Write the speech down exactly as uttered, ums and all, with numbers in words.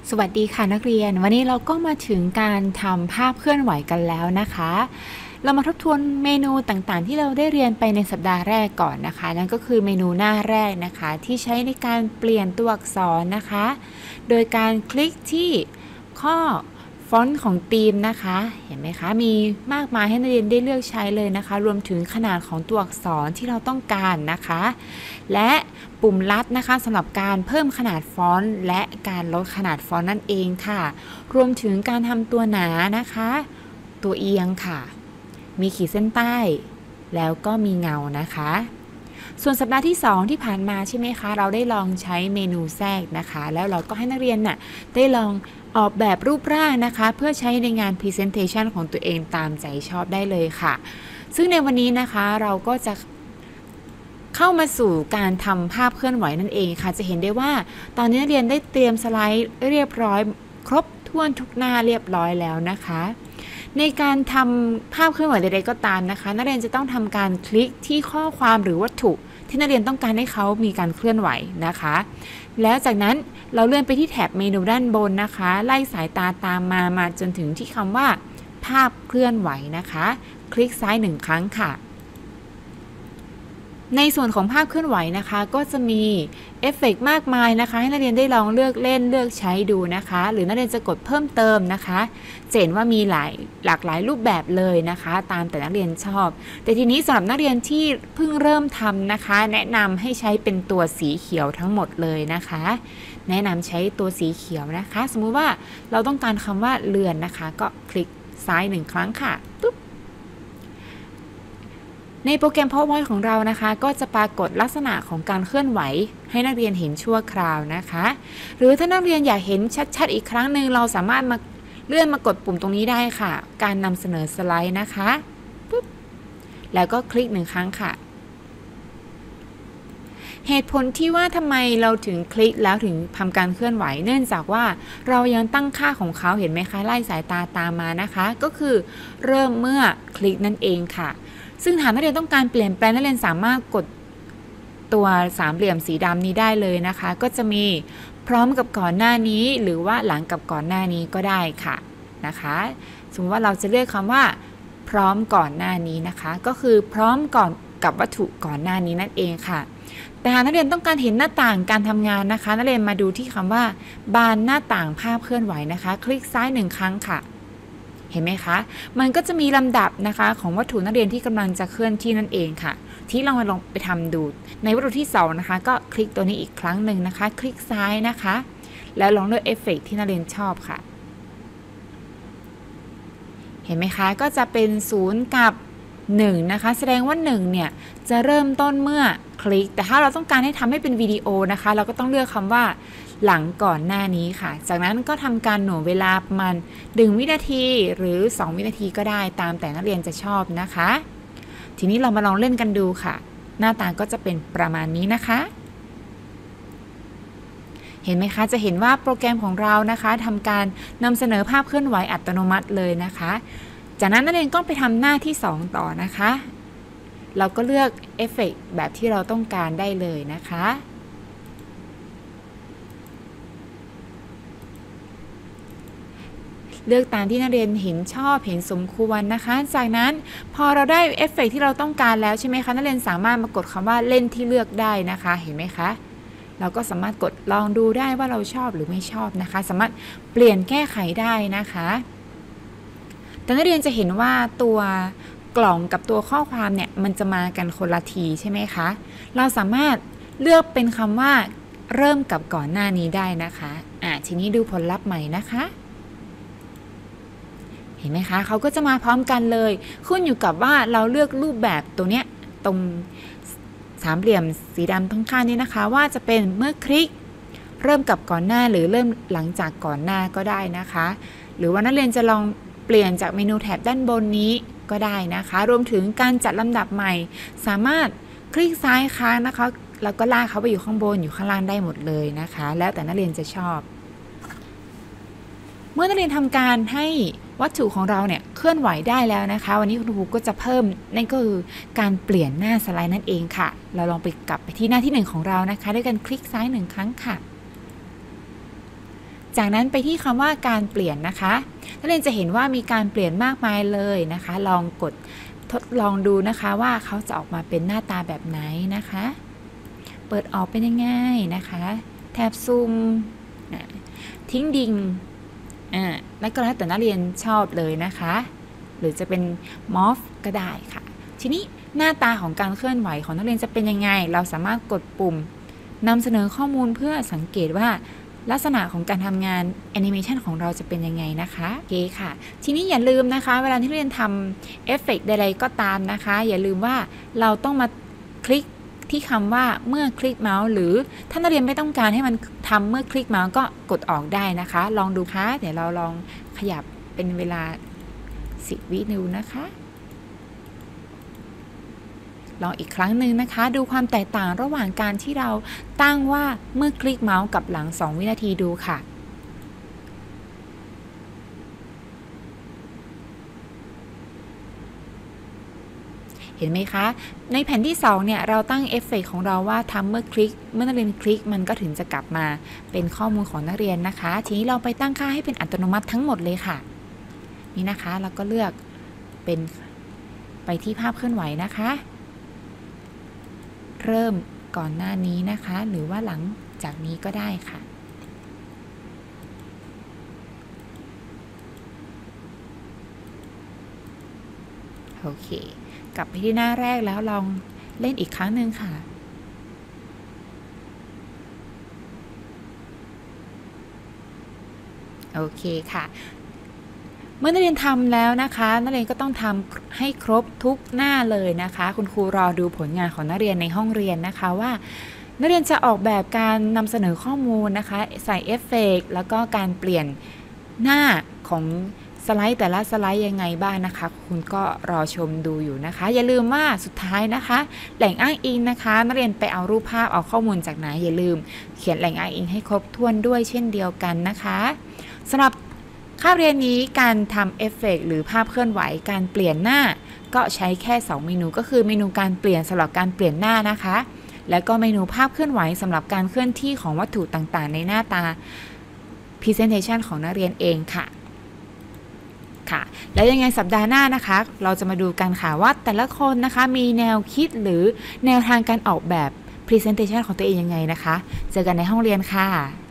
สวัสดีค่ะนักเรียนวันนี้เราก็มาถึงการทำภาพเคลื่อนไหวกันแล้วนะคะเรามาทบทวนเมนูต่างๆที่เราได้เรียนไปในสัปดาห์แรกก่อนนะคะนั่นก็คือเมนูหน้าแรกนะคะที่ใช้ในการเปลี่ยนตัวอักษรนะคะโดยการคลิกที่ข้อฟอนต์ของธีมนะคะเห็นไหมคะมีมากมายให้นักเรียนได้เลือกใช้เลยนะคะรวมถึงขนาดของตัวอักษรที่เราต้องการนะคะและปุ่มลัดนะคะสำหรับการเพิ่มขนาดฟอนต์และการลดขนาดฟอนต์นั่นเองค่ะรวมถึงการทำตัวหนานะคะตัวเอียงค่ะมีขีดเส้นใต้แล้วก็มีเงานะคะส่วนสัปดาห์ที่สองที่ผ่านมาใช่ไหมคะเราได้ลองใช้เมนูแทรกนะคะแล้วเราก็ให้นักเรียนน่ะได้ลองออกแบบรูปร่างนะคะเพื่อใช้ในงาน Presentation ของตัวเองตามใจชอบได้เลยค่ะซึ่งในวันนี้นะคะเราก็จะเข้ามาสู่การทำภาพเคลื่อนไหวนั่นเองค่ะจะเห็นได้ว่าตอนนี้นักเรียนได้เตรียมสไลด์เรียบร้อยครบถ้วนทุกหน้าเรียบร้อยแล้วนะคะในการทำภาพเคลื่อนไหวใดๆก็ตามนะคะนักเรียนจะต้องทำการคลิกที่ข้อความหรือวัตถุที่นักเรียนต้องการให้เขามีการเคลื่อนไหวนะคะแล้วจากนั้นเราเลื่อนไปที่แถบเมนูด้านบนนะคะไล่สายตาตามมามาจนถึงที่คำว่าภาพเคลื่อนไหวนะคะคลิกซ้ายหนึ่งครั้งค่ะในส่วนของภาพเคลื่อนไหวนะคะก็จะมีเอฟเฟกต์มากมายนะคะให้นักเรียนได้ลองเลือกเล่นเลือกใช้ดูนะคะหรือนักเรียนจะกดเพิ่มเติมนะคะจะเห็นว่ามีหลายหลากหลายรูปแบบเลยนะคะตามแต่นักเรียนชอบแต่ทีนี้สำหรับนักเรียนที่เพิ่งเริ่มทำนะคะแนะนำให้ใช้เป็นตัวสีเขียวทั้งหมดเลยนะคะแนะนำใช้ตัวสีเขียวนะคะสมมุติว่าเราต้องการคำว่าเรือนนะคะก็คลิกซ้ายหนึ่งครั้งค่ะปุ๊บในโปรแกรม PowerPoint ของเรานะคะก็จะปรากฏลักษณะของการเคลื่อนไหวให้นักเรียนเห็นชั่วคราวนะคะหรือถ้านักเรียนอยากเห็นชัดๆอีกครั้งหนึ่งเราสามารถมาเลื่อนมากดปุ่มตรงนี้ได้ค่ะการนำเสนอสไลด์นะคะปุ๊บแล้วก็คลิกหนึ่งครั้งค่ะเหตุผลที่ว่าทำไมเราถึงคลิกแล้วถึงทำการเคลื่อนไหวเนื่องจากว่าเรายังตั้งค่าของเขาเห็นไหมคะไล่สายตาตามมานะคะก็คือเริ่มเมื่อคลิกนั่นเองค่ะซึ่งหากนักเรียนต้องการเปลี่ยนแปลงนักเรียนสามารถกดตัวสามเหลี่ยมสีดำนี้ได้เลยนะคะก็จะมีพร้อมกับก่อนหน้านี้หรือว่าหลังกับก่อนหน้านี้ก็ได้ค่ะนะคะสมมติว่าเราจะเลือกคำว่าพร้อมก่อนหน้านี้นะคะก็คือพร้อมก่อนกับวัตถุก่อนหน้านี้นั่นเองค่ะแต่หากนักเรียนต้องการเห็นหน้าต่างการทำงานนะคะนักเรียนมาดูที่คำว่าบานหน้าต่างภาพเคลื่อนไหวนะคะคลิกซ้ายหนึ่งครั้งค่ะเห็นไหมคะมันก็จะมีลำดับนะคะของวัตถุนักเรียนที่กำลังจะเคลื่อนที่นั่นเองค่ะที่เรามาลองไปทำดูในวัตถุที่สองนะคะก็คลิกตัวนี้อีกครั้งหนึ่งนะคะคลิกซ้ายนะคะแล้วลองเลือกเอฟเฟกต์ที่นักเรียนชอบค่ะเห็นไหมคะก็จะเป็นศูนย์กับหนึ่งนะคะแสดงว่าหนึ่งเนี่ยจะเริ่มต้นเมื่อคลิกแต่ถ้าเราต้องการให้ทำให้เป็นวิดีโอนะคะเราก็ต้องเลือกคำว่าหลังก่อนหน้านี้ค่ะจากนั้นก็ทำการหน่วงเวลาประมาณหนึ่งวินาทีหรือสองวินาทีก็ได้ตามแต่นักเรียนจะชอบนะคะทีนี้เรามาลองเล่นกันดูค่ะหน้าตาก็จะเป็นประมาณนี้นะคะเห็นไหมคะจะเห็นว่าโปรแกรมของเรานะคะทำการนำเสนอภาพเคลื่อนไหวอัตโนมัติเลยนะคะจากนั้นนักเรียนก็ไปทำหน้าที่สองต่อนะคะเราก็เลือกเอฟเฟกต์แบบที่เราต้องการได้เลยนะคะเลือกตามที่นักเรียนเห็นชอบเห็นสมควรนะคะจากนั้นพอเราได้เอฟเฟกต์ที่เราต้องการแล้วใช่ไหมคะนักเรียนสามารถมากดคำว่าเล่นที่เลือกได้นะคะเห็นไหมคะเราก็สามารถกดลองดูได้ว่าเราชอบหรือไม่ชอบนะคะสามารถเปลี่ยนแก้ไขได้นะคะแต่นักเรียนจะเห็นว่าตัวกล่องกับตัวข้อความเนี่ยมันจะมากันคนละทีใช่ไหมคะเราสามารถเลือกเป็นคำว่าเริ่มกับก่อนหน้านี้ได้นะคะอ่ะทีนี้ดูผลลัพธ์ใหม่นะคะเห็นไหมคะเขาก็จะมาพร้อมกันเลยขึ้นอยู่กับว่าเราเลือกรูปแบบตัวเนี้ยตรงสามเหลี่ยมสีดำข้างๆนี้นะคะว่าจะเป็นเมื่อคลิกเริ่มกับก่อนหน้าหรือเริ่มหลังจากก่อนหน้าก็ได้นะคะหรือว่านักเรียนจะลองเปลี่ยนจากเมนูแถบด้านบนนี้ก็ได้นะคะรวมถึงการจัดลำดับใหม่สามารถคลิกซ้ายค้างนะคะแล้วก็ลากเขาไปอยู่ข้างบนอยู่ข้างล่างได้หมดเลยนะคะแล้วแต่นักเรียนจะชอบเมื่อนักเรียนทำการให้วัตถุของเราเนี่ยเคลื่อนไหวได้แล้วนะคะวันนี้คุณครูก็จะเพิ่มนั่นก็คือการเปลี่ยนหน้าสไลด์นั่นเองค่ะเราลองไปกลับไปที่หน้าที่หนึ่งของเรานะคะด้วยการคลิกซ้ายหนึ่งครั้งค่ะจากนั้นไปที่คำว่าการเปลี่ยนนะคะนักเรียนจะเห็นว่ามีการเปลี่ยนมากมายเลยนะคะลองกดทดลองดูนะคะว่าเขาจะออกมาเป็นหน้าตาแบบไหนนะคะเปิดออกเป็นยังไงนะคะแถบซูมทิ้งดิ่งอ่าแล้วก็แล้วแต่นักเรียนชอบเลยนะคะหรือจะเป็นมอฟก็ได้ค่ะทีนี้หน้าตาของการเคลื่อนไหวของนักเรียนจะเป็นยังไงเราสามารถกดปุ่มนำเสนอข้อมูลเพื่อสังเกตว่าลักษณะของการทำงานแอนิเมชันของเราจะเป็นยังไงนะคะโอเคค่ะทีนี้อย่าลืมนะคะเวลาที่เรียนทำเอฟเฟกต์ใดๆก็ตามนะคะอย่าลืมว่าเราต้องมาคลิกที่คำว่าเมื่อคลิกเมาส์หรือถ้านักเรียนไม่ต้องการให้มันทำเมื่อคลิกเมาส์ก็กดออกได้นะคะลองดูค่ะเดี๋ยวเราลองขยับเป็นเวลาสิบวิดูนะคะลองอีกครั้งหนึ่งนะคะดูความแตกต่างระหว่างการที่เราตั้งว่าเมื่อคลิกเมาส์กับหลังสองวินาทีดูค่ะเห็นไหมคะในแผ่นที่สองเนี่ยเราตั้งเอฟเฟกต์ของเราว่าทำเมื่อคลิกเมื่อนักเรียนคลิกมันก็ถึงจะกลับมาเป็นข้อมูลของนักเรียนนะคะทีนี้เราไปตั้งค่าให้เป็นอัตโนมัติทั้งหมดเลยค่ะนี่นะคะเราก็เลือกเป็นไปที่ภาพเคลื่อนไหวนะคะเริ่มก่อนหน้านี้นะคะหรือว่าหลังจากนี้ก็ได้ค่ะโอเคกลับไปที่หน้าแรกแล้วลองเล่นอีกครั้งหนึ่งค่ะโอเคค่ะเมื่อนักเรียนทำแล้วนะคะนักเรียนก็ต้องทำให้ครบทุกหน้าเลยนะคะคุณครูรอดูผลงานของนักเรียนในห้องเรียนนะคะว่านักเรียนจะออกแบบการนำเสนอข้อมูลนะคะใส่เอฟเฟกต์แล้วก็การเปลี่ยนหน้าของสไลด์แต่ละสไลด์ยังไงบ้างนะคะคุณก็รอชมดูอยู่นะคะอย่าลืมว่าสุดท้ายนะคะแหล่งอ้างอิงนะคะนักเรียนไปเอารูปภาพเอาข้อมูลจากไหนอย่าลืมเขียนแหล่งอ้างอิงให้ครบถ้วนด้วยเช่นเดียวกันนะคะสำหรับคาบเรียนนี้การทำเอฟเฟกต์หรือภาพเคลื่อนไหวการเปลี่ยนหน้าก็ใช้แค่สองเมนูก็คือเมนูการเปลี่ยนสำหรับการเปลี่ยนหน้านะคะแล้วก็เมนูภาพเคลื่อนไหวสำหรับการเคลื่อนที่ของวัตถุต่างๆในหน้าตา Presentation ของนักเรียนเองค่ะค่ะแล้วยังไงสัปดาห์หน้านะคะเราจะมาดูกันค่ะว่าแต่ละคนนะคะมีแนวคิดหรือแนวทางการออกแบบ Presentation ของตัวเองยังไงนะคะเจอกันในห้องเรียนค่ะ